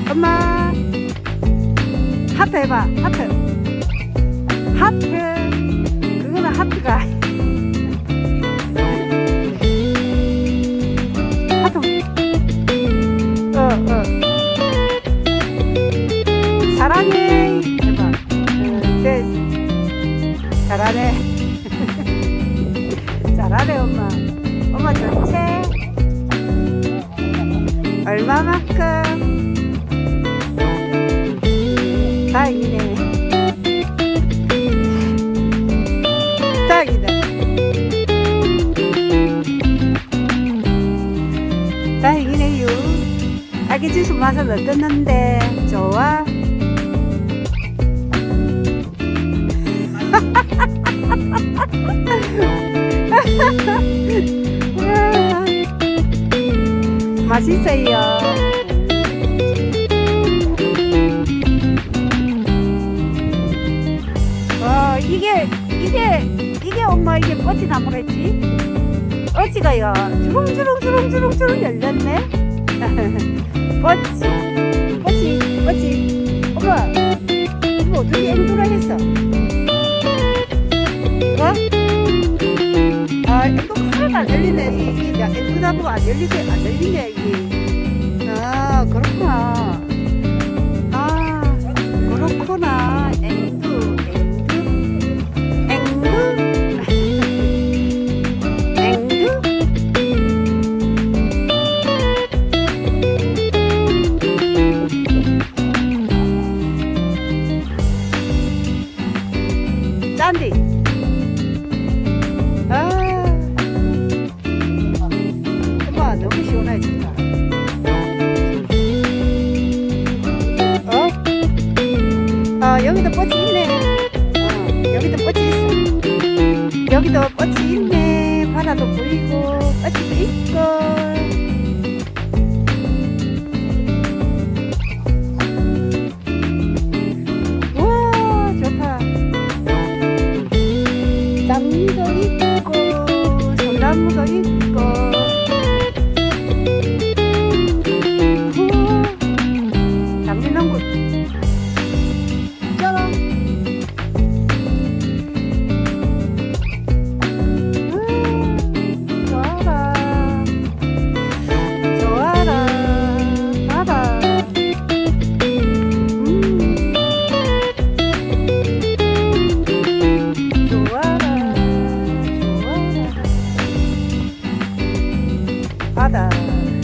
엄마 하트 해봐. 하트 그거는 하트가 하트 사랑해 해봐. 됐어. 잘하네. 잘하네 엄마. 엄마 좋지? 얼마만큼? 다행이네. 다행이다. 다행이네요. 아기 주스 맛은 어떻는데? 좋아? 맛있어요. 이게 엄마 이게 뻗지나무겠지? 어찌가요 주렁주렁 열렸네. 뻗지 엄마 이거 어떻게 앵두라 했어? 어? 아 앵두 하나도 안 열리네. 이게 앵두나무가 안 열리네 이게. 아 그렇구나. 아 그렇구나. 앵두 짠디. 아 엄마 너무 시원해 진짜. 여기도 뻗치 있네. 여기도 뻗치 있어. 여기도 뻗치 있네. 바다도 보이고 뻗치도 있고. 우와 좋다. 장미도 있고 소나무도 있고. 우와 장미농구 짜란. 좋아라 바다. 바다.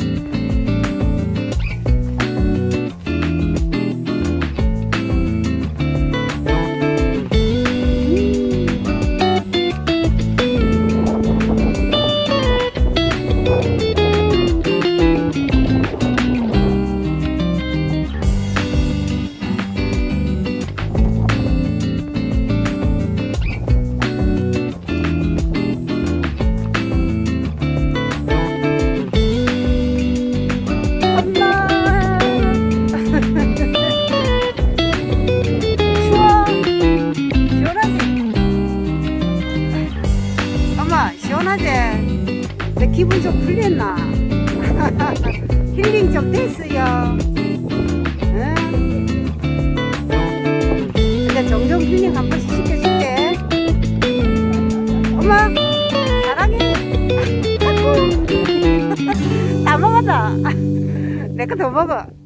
시원하지? 내 기분 좀 풀렸나? 힐링 좀 됐어요. 응? 이제 종종 힐링 한 번씩 시켜줄게. 엄마 사랑해. 다 먹었다. 내 거 더 먹어.